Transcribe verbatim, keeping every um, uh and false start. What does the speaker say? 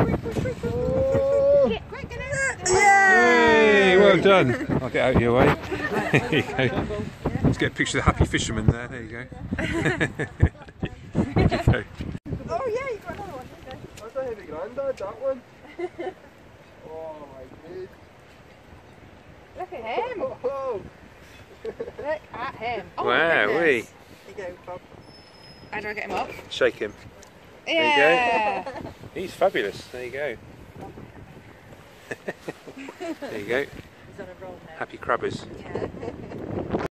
Oh. Yay! Well done. I'll get out of your way. There you go. Let's get a picture of the happy fisherman there. There you go. There you go. Oh yeah, you got another one. Okay. That's a heavy grandad, that one. Oh my god. Look at him. Oh, oh. Look at him. Oh, Wow, my wee. goodness. There you go, Bob. How do I get him up? Shake him. Yeah. There you go. He's fabulous. There you go. There you go. He's on a roll now. Happy crabbers. Yeah.